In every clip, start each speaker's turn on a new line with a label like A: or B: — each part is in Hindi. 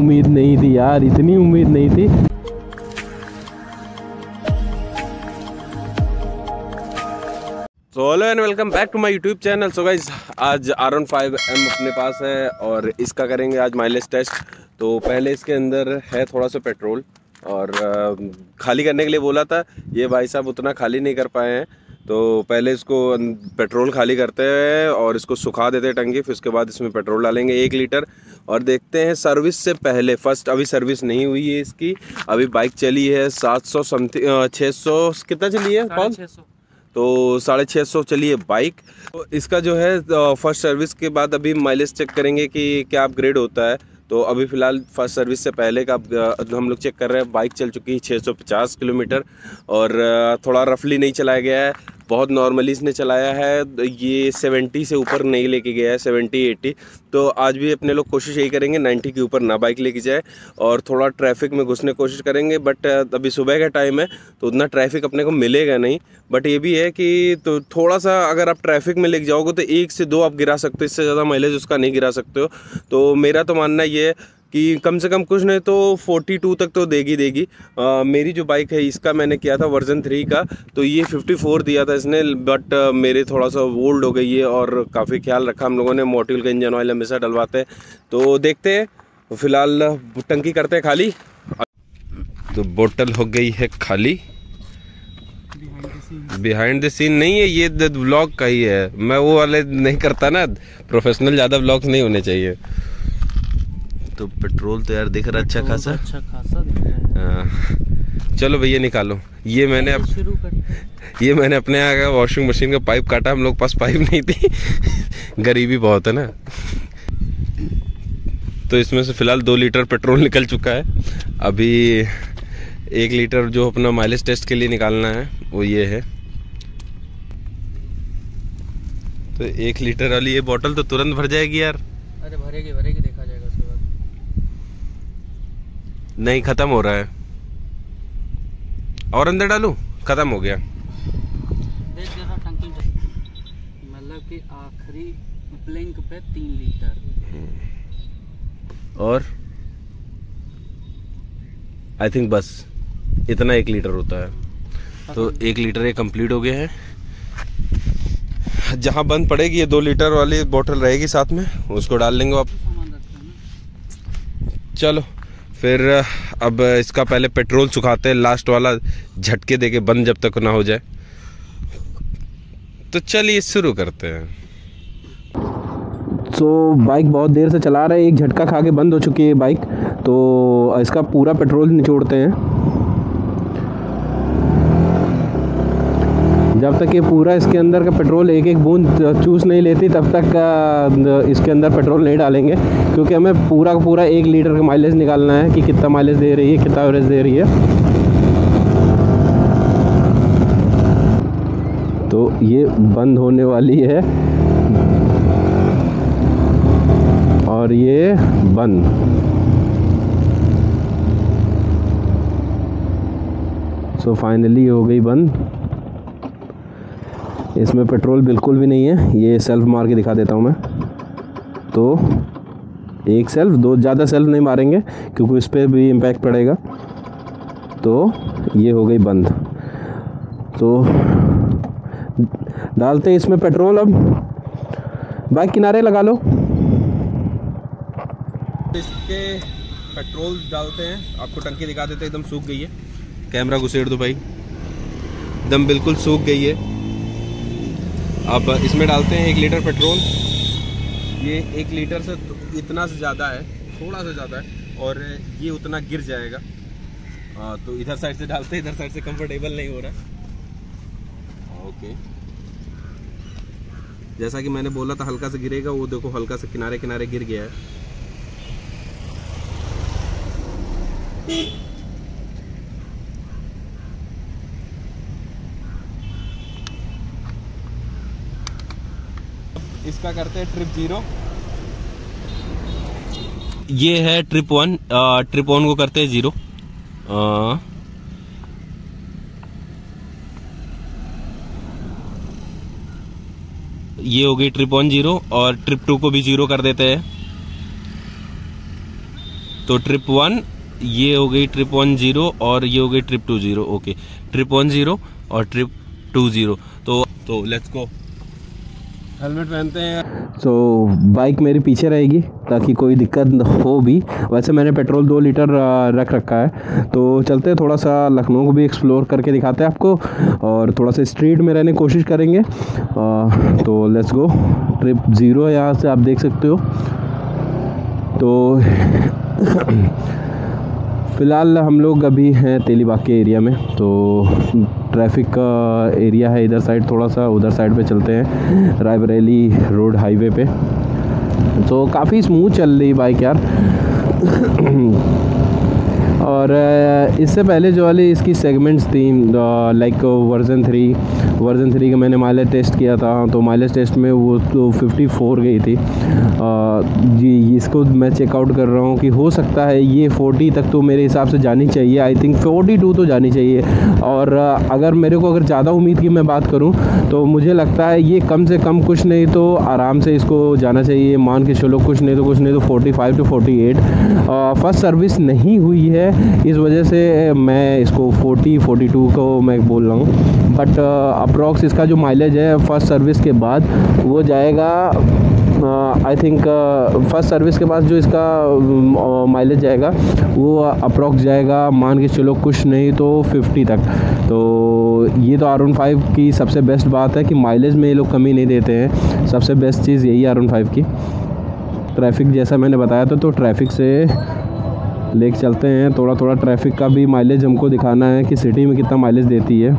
A: उम्मीद नहीं थी यार, इतनी उम्मीद नहीं थी। So hello and welcome back to my YouTube channel. So guys, आज R15M अपने पास है और इसका करेंगे आज माइलेज टेस्ट। तो पहले इसके अंदर है थोड़ा सा पेट्रोल और खाली करने के लिए बोला था, ये भाई साहब उतना खाली नहीं कर पाए हैं। तो पहले इसको पेट्रोल खाली करते हैं और इसको सुखा देते हैं टंकी, फिर उसके बाद इसमें पेट्रोल डालेंगे 1 लीटर और देखते हैं सर्विस से पहले। फर्स्ट अभी सर्विस नहीं हुई है इसकी, अभी बाइक चली है 700 समथिंग 600 कितना चली है कौन, तो 650 चली है बाइक। तो इसका जो है फर्स्ट सर्विस के बाद अभी माइलेज चेक करेंगे कि क्या अपग्रेड होता है। तो अभी फ़िलहाल फर्स्ट सर्विस से पहले का हम लोग चेक कर रहे हैं। बाइक चल चुकी है 650 किलोमीटर और थोड़ा रफली नहीं चलाया गया है, बहुत नॉर्मली इसने चलाया है। ये 70 से ऊपर नहीं लेके गया है, 70-80। तो आज भी अपने लोग कोशिश यही करेंगे 90 के ऊपर ना बाइक लेके जाए और थोड़ा ट्रैफिक में घुसने की कोशिश करेंगे। बट अभी सुबह का टाइम है तो उतना ट्रैफिक अपने को मिलेगा नहीं। बट ये भी है कि तो थोड़ा सा अगर आप ट्रैफिक में लेके जाओगे तो 1 से 2 आप गिरा सकते हो, इससे ज़्यादा माइलेज उसका नहीं गिरा सकते हो। तो मेरा तो मानना ये है कि कम से कम कुछ नहीं तो 42 तक तो देगी। मेरी जो बाइक है इसका मैंने किया था वर्जन 3 का, तो ये 54 दिया था इसने। बट मेरे थोड़ा सा ओल्ड हो गई है और काफ़ी ख्याल रखा हम लोगों ने, मोटिल का इंजन ऑयल हमेशा डलवाते हैं। तो देखते हैं, फ़िलहाल टंकी करते हैं खाली। तो बोतल हो गई है खाली। बिहाइंड द सीन नहीं है, ये व्लॉग का ही है। मैं वो वाले नहीं करता ना, प्रोफेशनल, ज़्यादा व्लॉग्स नहीं होने चाहिए। तो पेट्रोल तो यार दिख रहा अच्छा खासा दिख रहा है। चलो भैया निकालो। ये मैंने अपने यहाँ का वॉशिंग मशीन का पाइप काटा, हम लोग पास पाइप नहीं थी गरीबी बहुत है ना। तो इसमें से फिलहाल 2 लीटर पेट्रोल निकल चुका है। अभी 1 लीटर जो अपना माइलेज टेस्ट के लिए निकालना है वो ये है। तो 1 लीटर वाली ये बोतल तो तुरंत भर जाएगी यार।
B: अरे भरेगी देखा जाएगा उसके बाद।
A: नहीं, खत्म हो रहा है और अंदर डालूं, खत्म हो गया।
B: देख जरा टंकी, मतलब कि आखिरी ब्लिंक पे 3 लीटर
A: और आई थिंक बस इतना 1 लीटर होता है। तो 1 लीटर ये कंप्लीट हो गया है। जहाँ बंद पड़ेगी ये 2 लीटर वाली बोतल रहेगी साथ में, उसको डाल लेंगे आप। चलो फिर अब इसका पहले पेट्रोल सुखाते हैं, लास्ट वाला झटके देके बंद जब तक ना हो जाए। तो चलिए शुरू करते हैं। तो बाइक बहुत देर से चला रहे हैं, एक झटका खा के बंद हो चुकी है बाइक। तो इसका पूरा पेट्रोल निचोड़ते हैं। जब तक ये पूरा इसके अंदर का पेट्रोल एक एक बूंद चूस नहीं लेती तब तक इसके अंदर पेट्रोल नहीं डालेंगे, क्योंकि हमें पूरा का पूरा 1 लीटर का माइलेज निकालना है कि कितना माइलेज दे रही है, कितना एवरेज दे रही है। तो ये बंद होने वाली है और ये बंद। सो फाइनली हो गई बंद। इसमें पेट्रोल बिल्कुल भी नहीं है, ये सेल्फ मार के दिखा देता हूँ मैं। तो 1 सेल्फ, 2 ज़्यादा सेल्फ नहीं मारेंगे क्योंकि इस पर भी इम्पैक्ट पड़ेगा। तो ये हो गई बंद। तो डालते हैं इसमें पेट्रोल। अब बाइक किनारे लगा लो। इसके पेट्रोल डालते हैं, आपको टंकी दिखा देते हैं। एकदम सूख गई है, कैमरा घुसेड़ दो भाई, एकदम बिल्कुल सूख गई है। अब इसमें डालते हैं 1 लीटर पेट्रोल। ये 1 लीटर से इतना से ज़्यादा है, थोड़ा सा ज़्यादा है और ये उतना गिर जाएगा। तो इधर साइड से डालते हैं, इधर साइड से कंफर्टेबल नहीं हो रहा। ओके, जैसा कि मैंने बोला था हल्का से गिरेगा, वो देखो हल्का से किनारे किनारे गिर गया है। इसका करते हैं ट्रिप 0। ये है ट्रिप 1। ट्रिप 1 को करते हैं 0। ये हो गई ट्रिप 1 0 और ट्रिप 2 को भी 0 कर देते हैं। तो ट्रिप 1 ये हो गई ट्रिप 10 और ये हो गई ट्रिप 20। ओके, ट्रिप 10 और ट्रिप 20। तो लेट्स गो। हेलमेट पहनते हैं। तो बाइक मेरी पीछे रहेगी ताकि कोई दिक्कत हो भी। वैसे मैंने पेट्रोल 2 लीटर रख रखा है। तो चलते हैं, थोड़ा सा लखनऊ को भी एक्सप्लोर करके दिखाते हैं आपको, और थोड़ा सा स्ट्रीट में रहने की कोशिश करेंगे। तो लेट्स गो। ट्रिप 0 यहाँ से आप देख सकते हो। तो फ़िलहाल हम लोग अभी हैं तेलीबाग के एरिया में। तो ट्रैफिक का एरिया है इधर साइड, थोड़ा सा उधर साइड पे चलते हैं, रायबरेली रोड हाईवे पे। तो काफ़ी स्मूथ चल रही बाइक यार। और इससे पहले जो वाली इसकी सेगमेंट्स थी, लाइक वर्जन 3 का मैंने माइलेज टेस्ट किया था। तो माइलेज टेस्ट में वो तो 54 गई थी। जी, इसको मैं चेकआउट कर रहा हूँ कि हो सकता है ये 40 तक तो मेरे हिसाब से जानी चाहिए। आई थिंक 42 तो जानी चाहिए। और अगर ज़्यादा उम्मीद की मैं बात करूँ तो मुझे लगता है ये कम से कम कुछ नहीं तो आराम से इसको जाना चाहिए। मान के चलो कुछ नहीं तो 45 to 48। फर्स्ट सर्विस नहीं हुई है, इस वजह से मैं इसको 42 को मैं बोल रहा हूँ। बट अप्रॉक्स इसका जो माइलेज है फर्स्ट सर्विस के बाद वो जाएगा, आई थिंक फर्स्ट सर्विस के बाद जो इसका माइलेज जाएगा वो अप्रॉक्स जाएगा, मान के चलो कुछ नहीं तो 50 तक। तो ये तो R15 की सबसे बेस्ट बात है कि माइलेज में ये लोग कमी नहीं देते हैं। सबसे बेस्ट चीज़ यही है R15 की। ट्रैफिक जैसा मैंने बताया था, तो ट्रैफिक से लेके चलते हैं। थोड़ा ट्रैफिक का भी माइलेज हमको दिखाना है कि सिटी में कितना माइलेज देती है।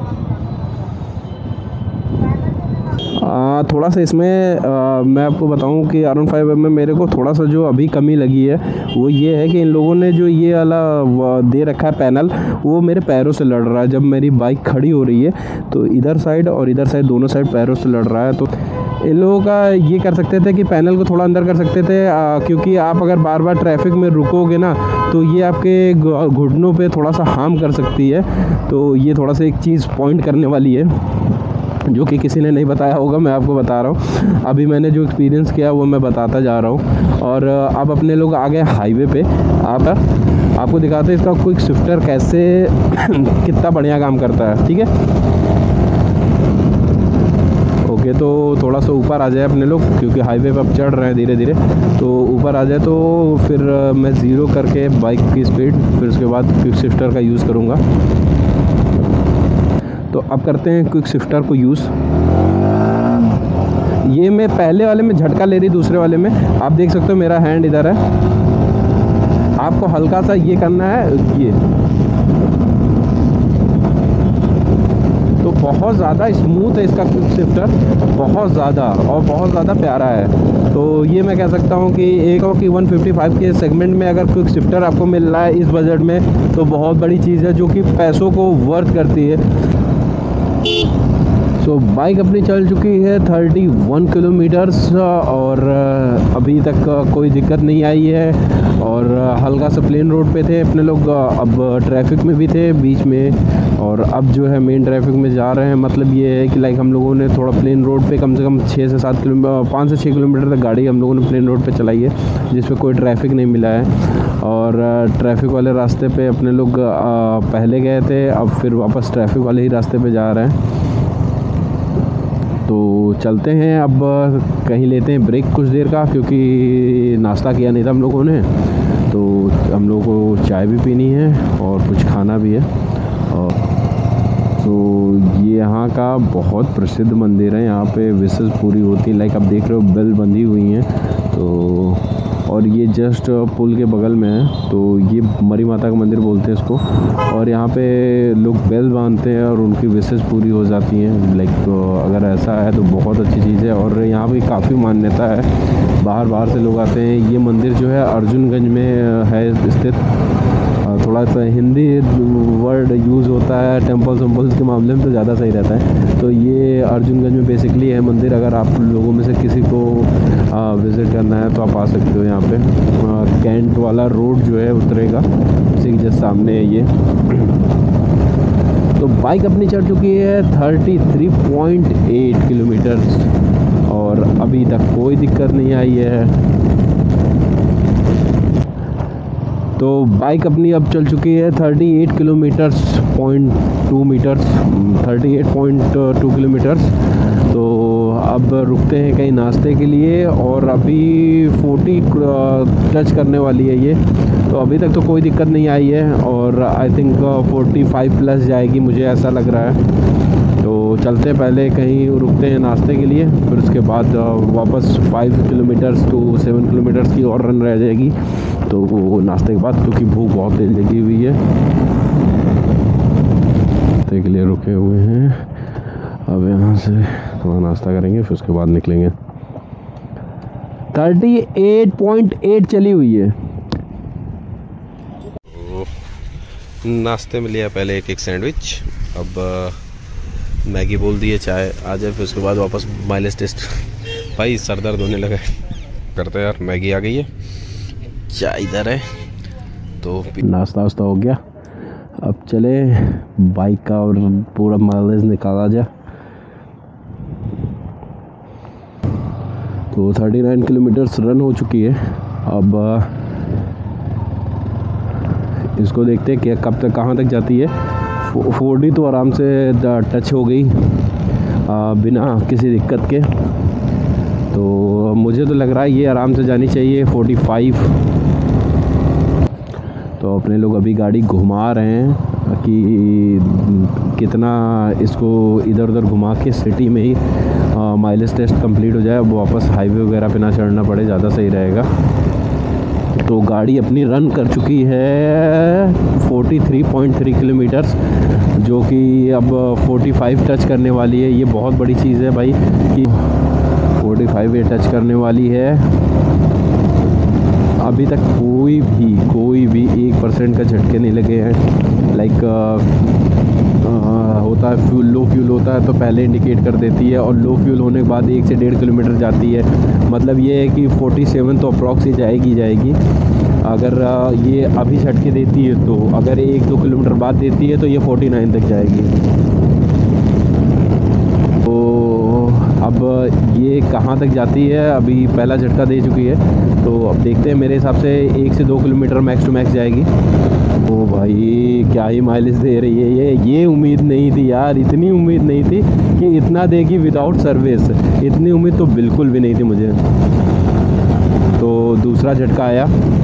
A: थोड़ा सा इसमें मैं आपको बताऊं कि R15 में मेरे को थोड़ा सा जो अभी कमी लगी है वो ये है कि इन लोगों ने जो ये वाला दे रखा है पैनल, वो मेरे पैरों से लड़ रहा है। जब मेरी बाइक खड़ी हो रही है तो इधर साइड और इधर साइड दोनों साइड पैरों से लड़ रहा है। तो इन लोगों का ये कर सकते थे कि पैनल को थोड़ा अंदर कर सकते थे, क्योंकि आप अगर बार बार ट्रैफिक में रुकोगे ना तो ये आपके घुटनों पे थोड़ा सा हार्म कर सकती है। तो ये थोड़ा सा एक चीज़ पॉइंट करने वाली है जो कि किसी ने नहीं बताया होगा, मैं आपको बता रहा हूँ। अभी मैंने जो एक्सपीरियंस किया वो मैं बताता जा रहा हूँ। और अब अपने लोग आ गए हाईवे पे। आपको दिखाते हैं इसका क्विक शिफ्टर कैसे कितना बढ़िया काम करता है। ठीक है, ओके। तो थोड़ा सा ऊपर आ जाए अपने लोग, क्योंकि हाईवे पे अब चढ़ रहे हैं धीरे धीरे। तो ऊपर आ जाए तो फिर मैं 0 करके बाइक की स्पीड, फिर उसके बाद क्विक शिफ्टर का यूज़ करूँगा। तो अब करते हैं क्विक शिफ्टर को यूज़। ये मैं पहले वाले में झटका ले रही, दूसरे वाले में आप देख सकते हो मेरा हैंड इधर है। आपको हल्का सा ये करना है, ये तो बहुत ज़्यादा स्मूथ है इसका क्विक शिफ्टर, बहुत ज़्यादा और बहुत ज़्यादा प्यारा है। तो ये मैं कह सकता हूँ कि एक हो कि 155 के सेगमेंट में अगर क्विक शिफ्टर आपको मिल रहा है इस बजट में तो बहुत बड़ी चीज़ है, जो कि पैसों को वर्थ करती है। तो बाइक अपनी चल चुकी है 31 किलोमीटर्स और अभी तक कोई दिक्कत नहीं आई है। और हल्का सा प्लेन रोड पे थे अपने लोग, अब ट्रैफिक में भी थे बीच में, और अब जो है मेन ट्रैफिक में जा रहे हैं। मतलब ये है कि लाइक हम लोगों ने थोड़ा प्लेन रोड पे कम से कम 5 से 6 किलोमीटर तक गाड़ी हम लोगों ने प्लेन रोड पे चलाई है, जिस पे कोई ट्रैफिक नहीं मिला है। और ट्रैफिक वाले रास्ते पे अपने लोग पहले गए थे, अब फिर वापस ट्रैफिक वाले ही रास्ते पे जा रहे हैं। तो चलते हैं, अब कहीं लेते हैं ब्रेक कुछ देर का, क्योंकि नाश्ता किया नहीं था हम लोगों ने। तो हम लोगों को चाय भी पीनी है और कुछ खाना भी है। और तो ये यहाँ का बहुत प्रसिद्ध मंदिर है, यहाँ पे विशेष पूरी होती है। लाइक आप देख रहे हो बेल बंधी हुई हैं। तो और ये जस्ट पुल के बगल में है, तो ये मरी माता का मंदिर बोलते हैं इसको। और यहाँ पे लोग बेल बांधते हैं और उनकी विशेष पूरी हो जाती हैं। लाइक अगर ऐसा है तो बहुत अच्छी चीज़ है। और यहाँ पे काफ़ी मान्यता है, बाहर से लोग आते हैं। ये मंदिर जो है अर्जुनगंज में है स्थित। थोड़ा सा हिंदी वर्ड यूज़ होता है टेम्पल्स के मामले में तो ज़्यादा सही रहता है। तो ये अर्जुनगंज में बेसिकली है मंदिर। अगर आप लोगों में से किसी को विज़िट करना है तो आप आ सकते हो यहाँ पे। कैंट वाला रोड जो है उतरेगा, उसी के जस्ट सामने है ये। तो बाइक अपनी चढ़ चुकी है 33.8 किलोमीटर और अभी तक कोई दिक्कत नहीं आई है। तो बाइक अपनी अब चल चुकी है 38 किलोमीटर्स 0.2 मीटर्स 38.2 किलोमीटर्स। तो अब रुकते हैं कहीं नाश्ते के लिए, और अभी 40 टच करने वाली है ये। तो अभी तक तो कोई दिक्कत नहीं आई है, और आई थिंक 45 प्लस जाएगी, मुझे ऐसा लग रहा है। तो चलते हैं, पहले कहीं रुकते हैं नाश्ते के लिए, फिर उसके बाद वापस 5 किलोमीटर्स टू 7 किलोमीटर्स की और रन रह जाएगी। तो वो नाश्ते के बाद, क्योंकि भूख बहुत तेज लगी हुई है, नाश्ते के लिए रुके हुए हैं। अब यहाँ से थोड़ा नाश्ता करेंगे, फिर उसके बाद निकलेंगे। 38.8 चली हुई है। नाश्ते में लिया पहले एक सैंडविच, अब मैगी बोल दी है, चाय आ जाए, फिर उसके बाद वापस माइलेज टेस्ट। भाई सर दर्द होने लगा करते यार। मैगी आ गई है, चाय इधर है, तो नाश्ता वास्ता हो गया। अब चले बाइक का और पूरा माइलेज निकाला जाए। तो 39 किलोमीटर्स रन हो चुकी है। अब इसको देखते हैं कि कब तक, कहाँ तक जाती है। 40 तो आराम से टच हो गई बिना किसी दिक्कत के। तो मुझे तो लग रहा है ये आराम से जानी चाहिए 45। तो अपने लोग अभी गाड़ी घुमा रहे हैं कि कितना इसको इधर उधर घुमा के सिटी में ही माइलेज टेस्ट कंप्लीट हो जाए, अब वापस हाईवे वगैरह पे ना चढ़ना पड़े, ज़्यादा सही रहेगा। तो गाड़ी अपनी रन कर चुकी है 43.3 किलोमीटर्स, जो कि अब 45 टच करने वाली है। ये बहुत बड़ी चीज़ है भाई कि 45 ये टच करने वाली है। अभी तक कोई भी 1% का झटके नहीं लगे हैं। लाइक होता है लो फ्यूल होता है तो पहले इंडिकेट कर देती है, और लो फ्यूल होने के बाद 1 से 1.5 किलोमीटर जाती है। मतलब ये है कि 47 तो अप्रॉक्स ही जाएगी। अगर ये अभी झटके देती है, तो अगर 1-2 किलोमीटर बाद देती है तो ये 49 तक जाएगी। तो अब ये कहाँ तक जाती है, अभी पहला झटका दे चुकी है, तो अब देखते हैं। मेरे हिसाब से 1 से 2 किलोमीटर मैक्स टू मैक्स जाएगी। ओ भाई क्या ही माइलेज दे रही है ये उम्मीद नहीं थी यार, इतनी उम्मीद नहीं थी कि इतना देगी विदाउट सर्विस। इतनी उम्मीद तो बिल्कुल भी नहीं थी मुझे। तो दूसरा झटका आया,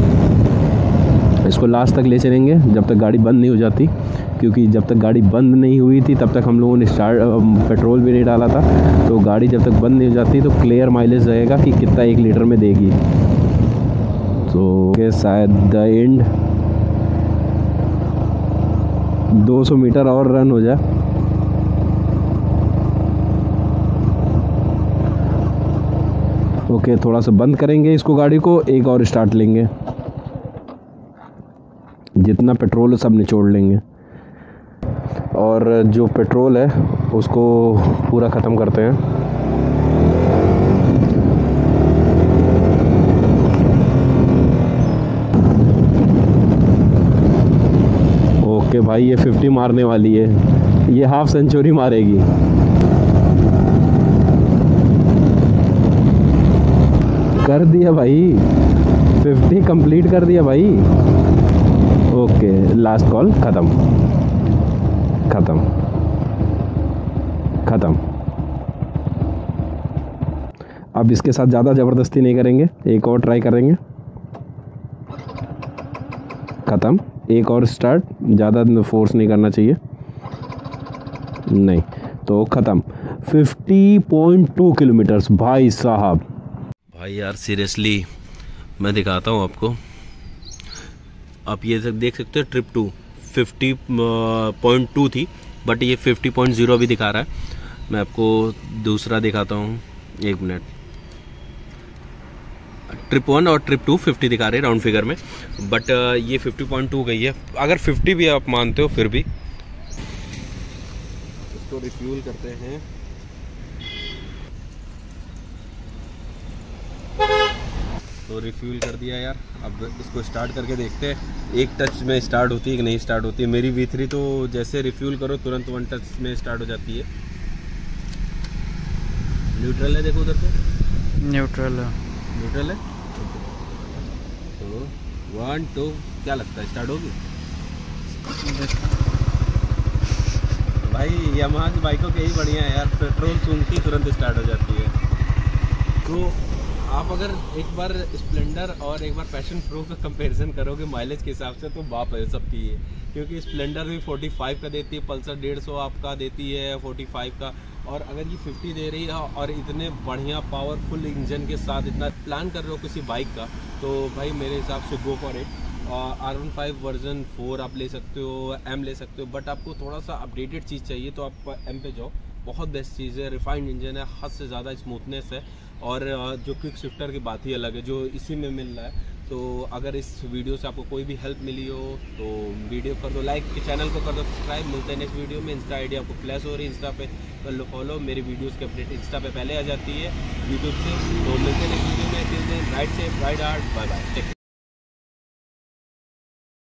A: इसको लास्ट तक ले चलेंगे जब तक गाड़ी बंद नहीं हो जाती, क्योंकि जब तक गाड़ी बंद नहीं हुई थी तब तक हम लोगों ने पेट्रोल भी नहीं डाला था। तो गाड़ी जब तक बंद नहीं हो जाती तो क्लियर माइलेज रहेगा कि कितना 1 लीटर में देगी। तो शायद द एंड 200 मीटर और रन हो जाए। ओके, थोड़ा सा बंद करेंगे इसको, गाड़ी को एक और स्टार्ट लेंगे, जितना पेट्रोल सब निचोड़ लेंगे, और जो पेट्रोल है उसको पूरा ख़त्म करते हैं। ओके भाई, ये 50 मारने वाली है, ये हाफ सेंचुरी मारेगी। कर दिया भाई, 50 कंप्लीट कर दिया भाई। ओके, लास्ट कॉल ख़त्म। अब इसके साथ ज़्यादा ज़बरदस्ती नहीं करेंगे, एक और ट्राई करेंगे। ख़त्म, एक और स्टार्ट, ज़्यादा फोर्स नहीं करना चाहिए, नहीं तो ख़त्म। 50.2 किलोमीटर्स भाई साहब। भाई यार सीरियसली मैं दिखाता हूँ आपको, आप ये देख सकते हो। ट्रिप 2 50.2 थी, बट ये 50.0 भी दिखा रहा है। मैं आपको दूसरा दिखाता हूँ, 1 मिनट। ट्रिप 1 और ट्रिप 2 50 दिखा रहे हैं राउंड फिगर में, बट ये 50.2 गई है। अगर 50 भी आप मानते हो फिर भी इसको रिफ्यूल करते हैं। तो रिफ्यूल कर दिया यार, अब इसको स्टार्ट करके देखते हैं एक टच में स्टार्ट होती है कि नहीं स्टार्ट होती है। मेरी V3 तो जैसे रिफ्यूल करो तुरंत 1 टच में स्टार्ट हो जाती है। न्यूट्रल है, देखो उधर पे न्यूट्रल है। तो 1 2 क्या लगता है स्टार्ट होगी? भाई यामाहा की बाइकों के ही बढ़िया है यार, पेट्रोल सूंघती ही तुरंत स्टार्ट हो जाती है। तो आप अगर एक बार स्प्लेंडर और एक बार पैशन प्रो का कंपैरिजन करोगे माइलेज के हिसाब से तो बाप है सबकी है, क्योंकि स्प्लेंडर भी 45 का देती है, पल्सर 150 आपका देती है 45 का, और अगर ये 50 दे रही है और इतने बढ़िया पावरफुल इंजन के साथ इतना प्लान कर रहे हो किसी बाइक का, तो भाई मेरे हिसाब से go for it. R15 version 4 आप ले सकते हो, M ले सकते हो, बट आपको थोड़ा सा अपडेटेड चीज़ चाहिए तो आप M पे जाओ। बहुत बेस्ट चीज़ है, रिफाइंड इंजन है, हद से ज़्यादा स्मूथनेस है, और जो क्विक शिफ्टर की बात ही अलग है जो इसी में मिल रहा है। तो अगर इस वीडियो से आपको कोई भी हेल्प मिली हो तो वीडियो कर दो लाइक, चैनल को कर दो सब्सक्राइब। मिलते हैं नेक्स्ट वीडियो में। इंस्टा आईडी आपको फ्लैश हो रही है, इंस्टा पे कर लो फॉलो। मेरी वीडियोस की अपडेट इंस्टा पे पहले आ जाती है यूट्यूब से। तो मिलते हैं नेक्स्ट वीडियो में। Ride safe, ride hard, bye bye.